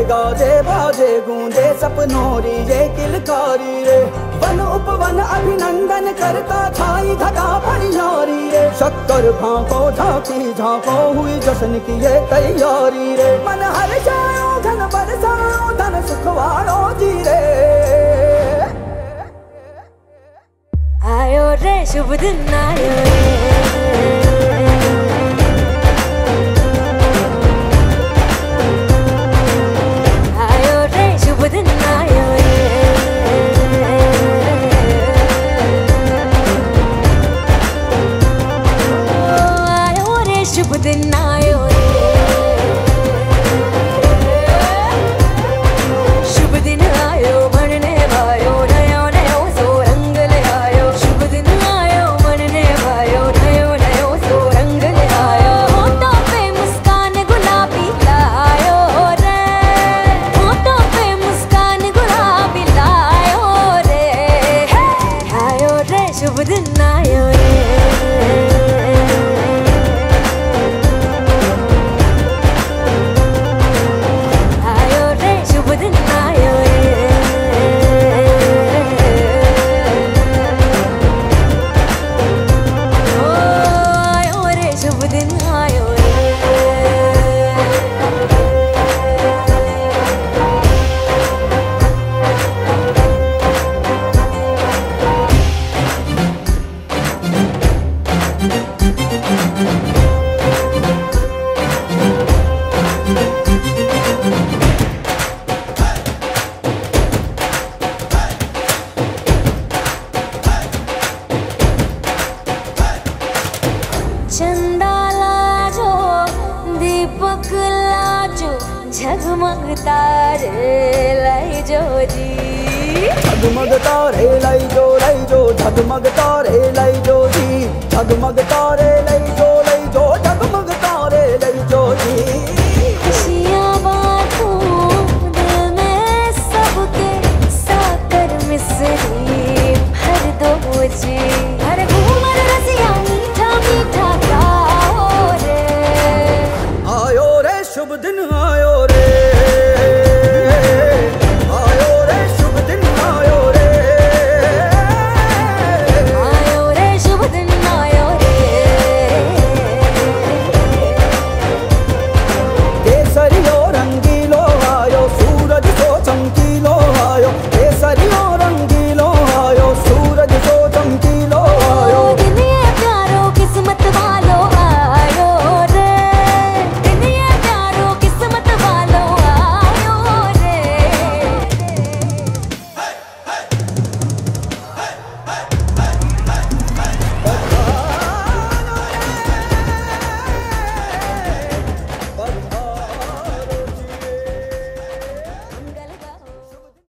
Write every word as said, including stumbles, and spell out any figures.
गाजे बाजे गूंजे सपनों री ये किलकारी रे। वन उपवन अभिनंदन करता छाई धगा परियारी रे। शक्कर भांको झांकी झांको हुई जश्न की ये तैयारी रे। मन हर जाओ धन बरसाओ धन सुखवारो जी रे। आयो रे शुभ दिन आयो रे। आयो रे शुभ दिन आयो रे। आयो रे शुभ दिन आयो रे। शुभ दिन आयो बनने वायो नयो नयो सो रंग ले आयो। शुभ दिन आयो बनने वायो नयो नयो सो रंग ले आयो। होठों पे मुस्कान गुलाबी लायो रे। होठों पे मुस्कान गुलाबी लायो रे। आयो रे शुभ दिन आयो रे। चंदा लाजो दीपक लाजो झगमग तारे लाई जो जी। झगमग तारे लाई जो लाई जो झगमग तारे लाई जो जी। झगमग तारे लाई